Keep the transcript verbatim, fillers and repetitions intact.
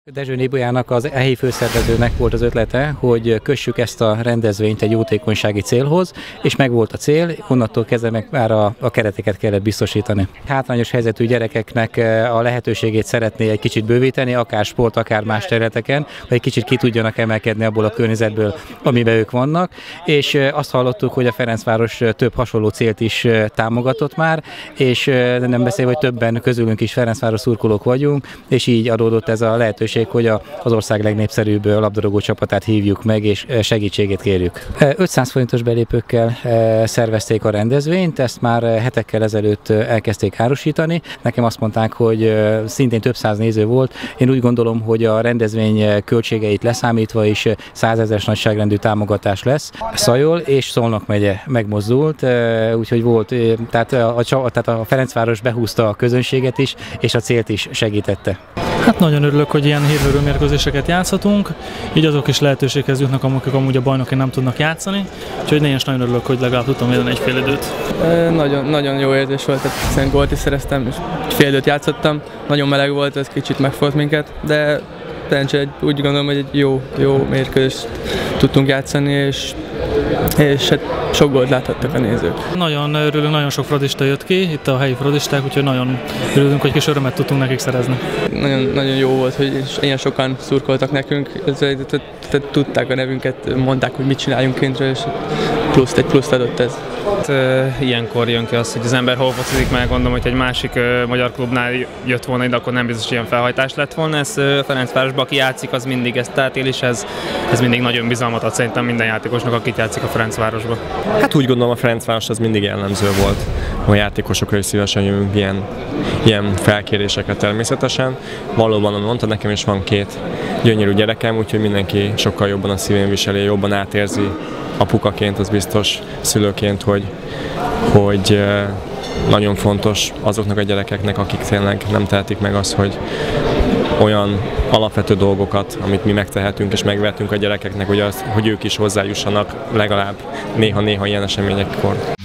Dezső Nébolyának, az e helyi főszervezőnek volt az ötlete, hogy kössük ezt a rendezvényt egy jótékonysági célhoz, és megvolt a cél, onnantól kezdve meg már a, a kereteket kellett biztosítani. Hátrányos helyzetű gyerekeknek a lehetőségét szeretné egy kicsit bővíteni, akár sport, akár más területeken, hogy egy kicsit ki tudjanak emelkedni abból a környezetből, amiben ők vannak, és azt hallottuk, hogy a Ferencváros több hasonló célt is támogatott már, és nem beszélve, hogy többen közülünk is Ferencváros szurkolók vagyunk, és így adódott ez a lehetőség, hogy az ország legnépszerűbb labdarúgó csapatát hívjuk meg, és segítségét kérjük. ötszáz forintos belépőkkel szervezték a rendezvényt, ezt már hetekkel ezelőtt elkezdték árusítani. Nekem azt mondták, hogy szintén több száz néző volt. Én úgy gondolom, hogy a rendezvény költségeit leszámítva is százezeres nagyságrendű támogatás lesz. Szajol és Szolnok megye megmozdult, úgyhogy volt, tehát a, tehát a Ferencváros behúzta a közönséget is, és a célt is segítette. Hát nagyon örülök, hogy ilyen hírverő mérkőzéseket játszhatunk, így azok is lehetőséghez jutnak, amik amúgy a bajnokin nem tudnak játszani, úgyhogy én is nagyon örülök, hogy legalább tudtam védeni egy fél időt. E, nagyon, nagyon jó érzés volt, hiszen gólt is szereztem, és fél időt játszottam, nagyon meleg volt, ez kicsit megfolt minket, de szerencsére úgy gondolom, hogy egy jó, jó mérkőzést tudtunk játszani, és és hát sok gólt láthattak a nézők. Nagyon örülünk, nagyon sok fradista jött ki, itt a helyi fradisták, úgyhogy nagyon örülünk, hogy kis örömet tudtunk nekik szerezni. Nagyon, nagyon jó volt, hogy ilyen sokan szurkoltak nekünk, tudták a nevünket, mondták, hogy mit csináljunk kintről, és pluszt, egy pluszt adott ez. Hát, e, ilyenkor jön ki az, hogy az ember hol focizik, mert gondolom, hogy egy másik e, magyar klubnál jött volna ide, akkor nem biztos, hogy ilyen felhajtás lett volna. Ez e, Ferencvárosban, aki játszik, az mindig ezt átél, és ez, ez mindig nagyon bizalmat ad szerintem minden játékosnak, akit játszik a Ferencvárosban. Hát úgy gondolom, a Ferencváros az mindig jellemző volt. A játékosokra is szívesen jövünk ilyen, ilyen felkérésekre természetesen. Valóban, amit mondtad, nekem is van két gyönyörű gyerekem, úgyhogy mindenki sokkal jobban a szívén viseli, jobban átérzi apukaként, az biztos, szülőként, hogy, hogy nagyon fontos azoknak a gyerekeknek, akik tényleg nem tehetik meg azt, hogy olyan alapvető dolgokat, amit mi megtehetünk és megvehetünk a gyerekeknek, hogy, az, hogy ők is hozzájussanak legalább néha-néha ilyen eseményekkor.